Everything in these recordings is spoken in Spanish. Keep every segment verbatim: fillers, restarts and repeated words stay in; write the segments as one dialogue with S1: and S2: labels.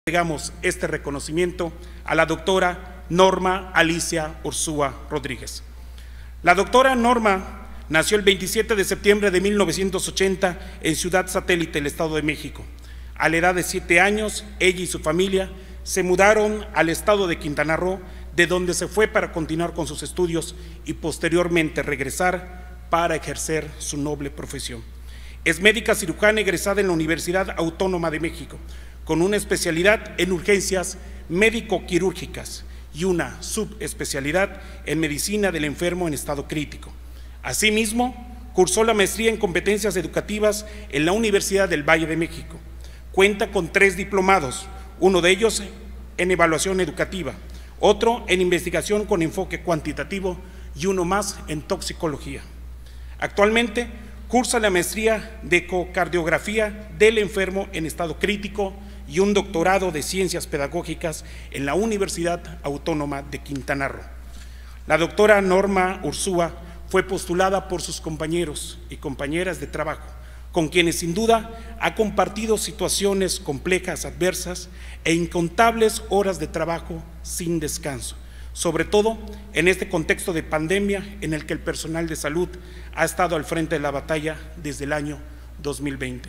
S1: Entregamos este reconocimiento a la doctora Norma Alicia Urzúa Rodríguez. La doctora Norma nació el veintisiete de septiembre de mil novecientos ochenta en Ciudad Satélite, el Estado de México. A la edad de siete años, ella y su familia se mudaron al estado de Quintana Roo, de donde se fue para continuar con sus estudios y posteriormente regresar para ejercer su noble profesión. Es médica cirujana egresada en la Universidad Autónoma de México, con una especialidad en urgencias médico-quirúrgicas y una subespecialidad en medicina del enfermo en estado crítico. Asimismo, cursó la maestría en competencias educativas en la Universidad del Valle de México. Cuenta con tres diplomados, uno de ellos en evaluación educativa, otro en investigación con enfoque cuantitativo y uno más en toxicología. Actualmente cursa la maestría de ecocardiografía del enfermo en estado crítico y un doctorado de ciencias pedagógicas en la Universidad Autónoma de Quintana Roo. La doctora Norma Urzúa fue postulada por sus compañeros y compañeras de trabajo, con quienes sin duda ha compartido situaciones complejas, adversas e incontables horas de trabajo sin descanso, sobre todo en este contexto de pandemia en el que el personal de salud ha estado al frente de la batalla desde el año dos mil veinte.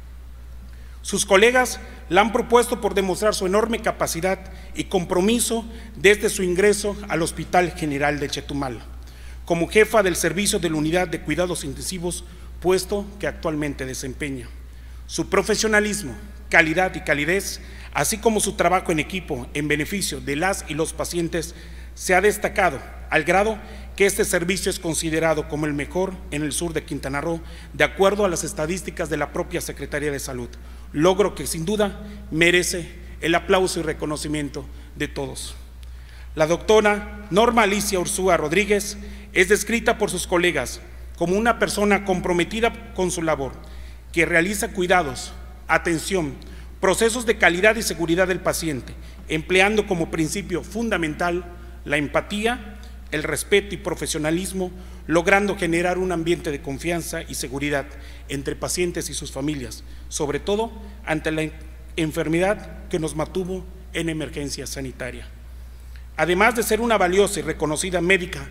S1: Sus colegas la han propuesto por demostrar su enorme capacidad y compromiso desde su ingreso al Hospital General de Chetumal, como jefa del servicio de la Unidad de Cuidados Intensivos, puesto que actualmente desempeña. Su profesionalismo, calidad y calidez, así como su trabajo en equipo en beneficio de las y los pacientes, se ha destacado al grado que este servicio es considerado como el mejor en el sur de Quintana Roo, de acuerdo a las estadísticas de la propia Secretaría de Salud, logro que sin duda merece el aplauso y reconocimiento de todos. La doctora Norma Alicia Urzúa Rodríguez es descrita por sus colegas como una persona comprometida con su labor, que realiza cuidados, atención, procesos de calidad y seguridad del paciente, empleando como principio fundamental la empatía, el respeto y profesionalismo, logrando generar un ambiente de confianza y seguridad entre pacientes y sus familias, sobre todo ante la enfermedad que nos mantuvo en emergencia sanitaria. Además de ser una valiosa y reconocida médica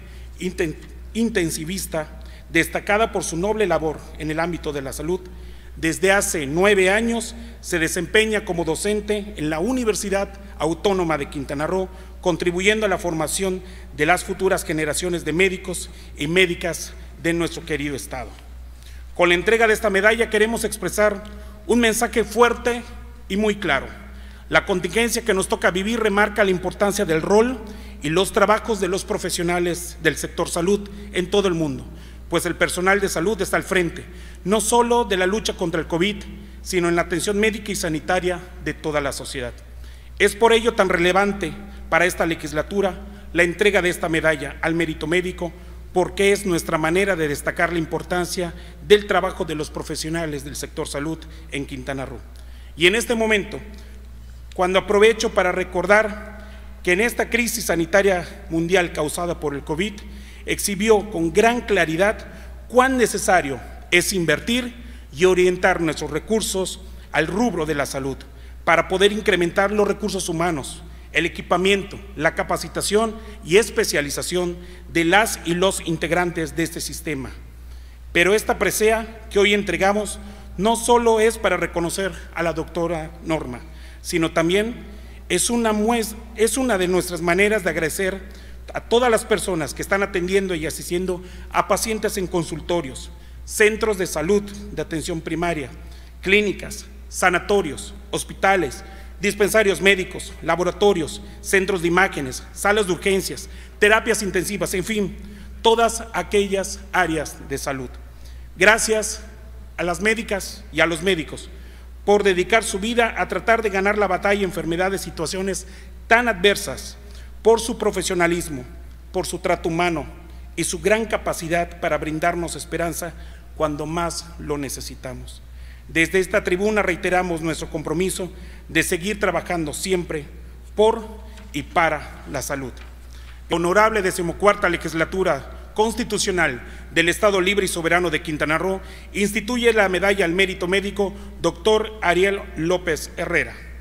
S1: intensivista, destacada por su noble labor en el ámbito de la salud, desde hace nueve años se desempeña como docente en la Universidad Autónoma de Quintana Roo, contribuyendo a la formación de las futuras generaciones de médicos y médicas de nuestro querido estado. Con la entrega de esta medalla queremos expresar un mensaje fuerte y muy claro. La contingencia que nos toca vivir remarca la importancia del rol y los trabajos de los profesionales del sector salud en todo el mundo, pues el personal de salud está al frente, no solo de la lucha contra el COVID, sino en la atención médica y sanitaria de toda la sociedad. Es por ello tan relevante para esta legislatura la entrega de esta medalla al mérito médico, porque es nuestra manera de destacar la importancia del trabajo de los profesionales del sector salud en Quintana Roo. Y en este momento, cuando aprovecho para recordar que en esta crisis sanitaria mundial causada por el COVID, exhibió con gran claridad cuán necesario es invertir y orientar nuestros recursos al rubro de la salud para poder incrementar los recursos humanos, el equipamiento, la capacitación y especialización de las y los integrantes de este sistema. Pero esta presea que hoy entregamos no solo es para reconocer a la doctora Norma, sino también es una, muestra, es una de nuestras maneras de agradecer a todas las personas que están atendiendo y asistiendo a pacientes en consultorios, centros de salud de atención primaria, clínicas, sanatorios, hospitales, dispensarios médicos, laboratorios, centros de imágenes, salas de urgencias, terapias intensivas, en fin, todas aquellas áreas de salud. Gracias a las médicas y a los médicos por dedicar su vida a tratar de ganar la batalla en enfermedades, situaciones tan adversas, por su profesionalismo, por su trato humano y su gran capacidad para brindarnos esperanza cuando más lo necesitamos. Desde esta tribuna reiteramos nuestro compromiso de seguir trabajando siempre por y para la salud. Honorable decimocuarta legislatura constitucional del Estado Libre y Soberano de Quintana Roo instituye la medalla al mérito médico doctor Ariel López Herrera.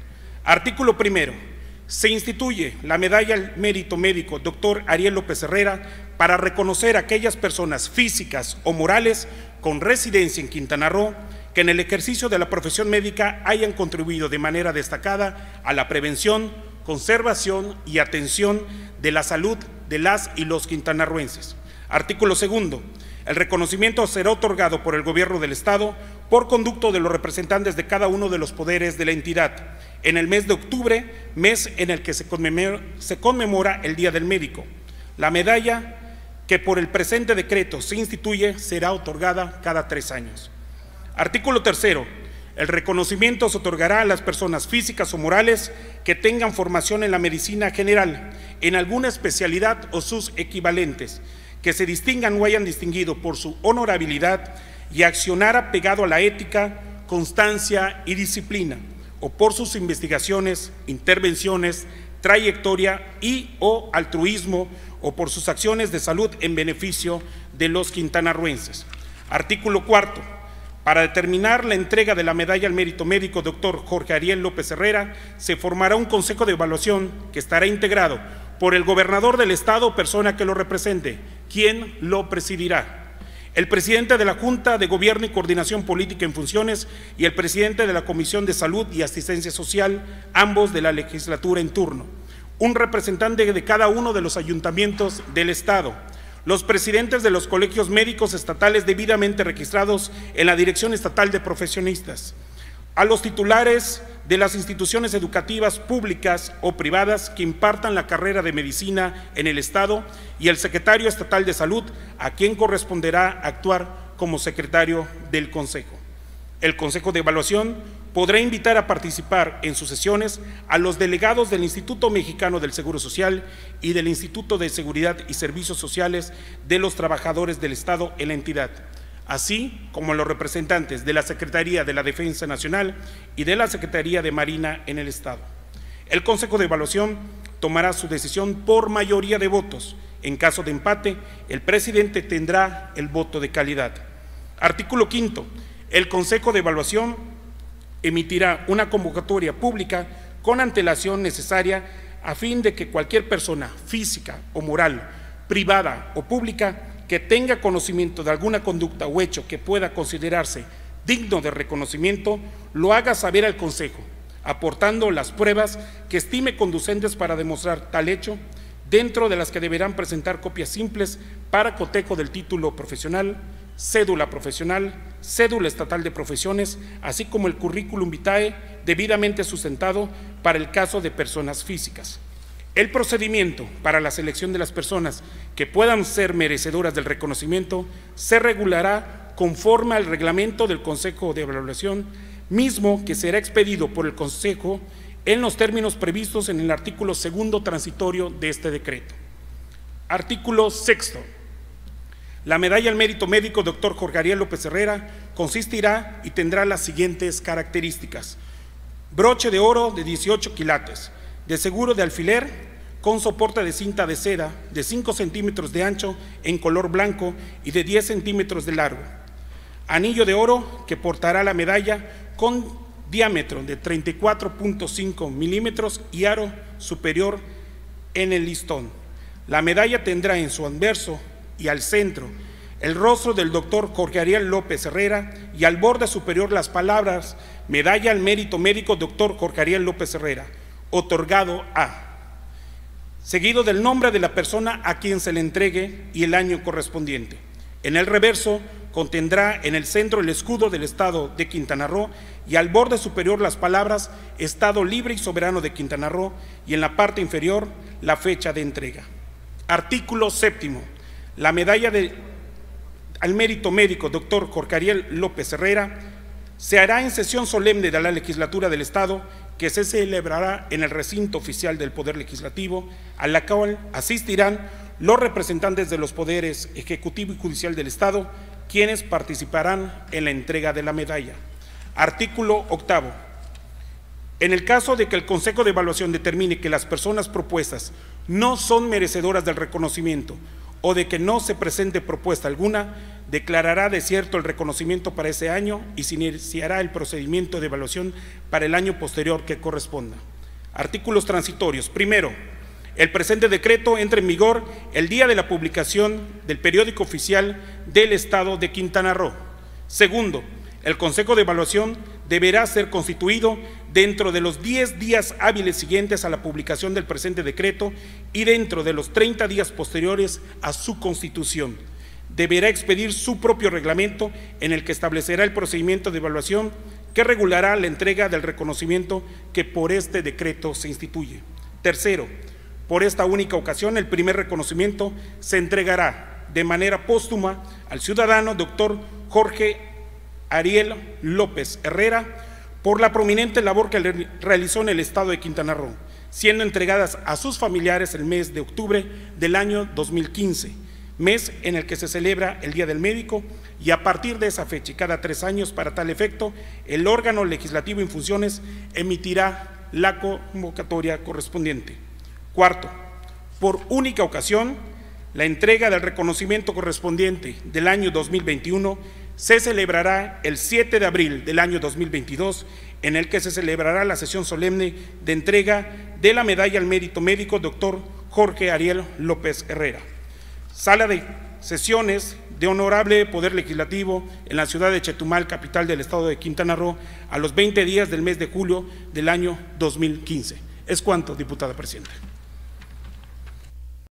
S1: Artículo primero. Se instituye la medalla al mérito médico doctor Ariel López Herrera para reconocer a aquellas personas físicas o morales con residencia en Quintana Roo que en el ejercicio de la profesión médica hayan contribuido de manera destacada a la prevención, conservación y atención de la salud de las y los quintanarroenses. Artículo segundo. El reconocimiento será otorgado por el Gobierno del Estado por conducto de los representantes de cada uno de los poderes de la entidad en el mes de octubre, mes en el que se conmemora, se conmemora el Día del Médico. La medalla que por el presente decreto se instituye será otorgada cada tres años. Artículo tercero. El reconocimiento se otorgará a las personas físicas o morales que tengan formación en la medicina general, en alguna especialidad o sus equivalentes, que se distingan o hayan distinguido por su honorabilidad y accionar apegado a la ética, constancia y disciplina, o por sus investigaciones, intervenciones, trayectoria y o altruismo, o por sus acciones de salud en beneficio de los quintanarroenses. Artículo cuarto. Para determinar la entrega de la medalla al mérito médico doctor Jorge Ariel López Herrera, se formará un consejo de evaluación que estará integrado por el gobernador del Estado o persona que lo represente, quien lo presidirá, el presidente de la Junta de Gobierno y Coordinación Política en funciones y el presidente de la Comisión de Salud y Asistencia Social, ambos de la legislatura en turno, un representante de cada uno de los ayuntamientos del Estado, los presidentes de los colegios médicos estatales debidamente registrados en la Dirección Estatal de Profesionistas, a los titulares de las instituciones educativas públicas o privadas que impartan la carrera de medicina en el Estado y el secretario estatal de Salud, a quien corresponderá actuar como secretario del Consejo. El Consejo de Evaluación podrá invitar a participar en sus sesiones a los delegados del Instituto Mexicano del Seguro Social y del Instituto de Seguridad y Servicios Sociales de los Trabajadores del Estado en la entidad, así como a los representantes de la Secretaría de la Defensa Nacional y de la Secretaría de Marina en el Estado. El Consejo de Evaluación tomará su decisión por mayoría de votos. En caso de empate, el presidente tendrá el voto de calidad. Artículo quinto. El Consejo de Evaluación emitirá una convocatoria pública con antelación necesaria a fin de que cualquier persona física o moral, privada o pública que tenga conocimiento de alguna conducta o hecho que pueda considerarse digno de reconocimiento, lo haga saber al Consejo, aportando las pruebas que estime conducentes para demostrar tal hecho, dentro de las que deberán presentar copias simples para cotejo del título profesional, cédula profesional, cédula estatal de profesiones, así como el currículum vitae debidamente sustentado para el caso de personas físicas. El procedimiento para la selección de las personas que puedan ser merecedoras del reconocimiento se regulará conforme al reglamento del Consejo de Evaluación, mismo que será expedido por el Consejo en los términos previstos en el artículo segundo transitorio de este decreto. Artículo sexto. La medalla al mérito médico doctor Jorge Ariel López Herrera consistirá y tendrá las siguientes características: broche de oro de dieciocho quilates, de seguro de alfiler con soporte de cinta de seda de cinco centímetros de ancho en color blanco y de diez centímetros de largo, anillo de oro que portará la medalla con diámetro de treinta y cuatro punto cinco milímetros y aro superior en el listón. La medalla tendrá en su anverso y al centro el rostro del doctor Jorge Ariel López Herrera y al borde superior las palabras medalla al mérito médico doctor Jorge Ariel López Herrera, otorgado a, seguido del nombre de la persona a quien se le entregue y el año correspondiente. En el reverso contendrá en el centro el escudo del Estado de Quintana Roo y al borde superior las palabras Estado Libre y Soberano de Quintana Roo y en la parte inferior la fecha de entrega. Artículo séptimo. La medalla de, al mérito médico doctor Jorge Ariel López Herrera se hará en sesión solemne de la Legislatura del Estado que se celebrará en el recinto oficial del Poder Legislativo, a la cual asistirán los representantes de los poderes ejecutivo y judicial del Estado, quienes participarán en la entrega de la medalla. Artículo octavo. En el caso de que el Consejo de Evaluación determine que las personas propuestas no son merecedoras del reconocimiento o de que no se presente propuesta alguna, declarará desierto el reconocimiento para ese año y se iniciará el procedimiento de evaluación para el año posterior que corresponda. Artículos transitorios. Primero, el presente decreto entra en vigor el día de la publicación del periódico oficial del Estado de Quintana Roo. Segundo, el Consejo de Evaluación deberá ser constituido dentro de los diez días hábiles siguientes a la publicación del presente decreto y dentro de los treinta días posteriores a su constitución. Deberá expedir su propio reglamento en el que establecerá el procedimiento de evaluación que regulará la entrega del reconocimiento que por este decreto se instituye. Tercero, por esta única ocasión, el primer reconocimiento se entregará de manera póstuma al ciudadano doctor Jorge Ariel López Herrera por la prominente labor que realizó en el Estado de Quintana Roo, siendo entregadas a sus familiares el mes de octubre del año dos mil quince, mes en el que se celebra el Día del Médico, y a partir de esa fecha y cada tres años para tal efecto, el órgano legislativo en funciones emitirá la convocatoria correspondiente. Cuarto, por única ocasión, la entrega del reconocimiento correspondiente del año dos mil veintiuno se celebrará el siete de abril del año dos mil veintidós, en el que se celebrará la sesión solemne de entrega de la medalla al mérito médico doctor Jorge Ariel López Herrera. Sala de sesiones de Honorable Poder Legislativo en la ciudad de Chetumal, capital del Estado de Quintana Roo, a los veinte días del mes de julio del año dos mil quince. Es cuanto, diputada presidenta.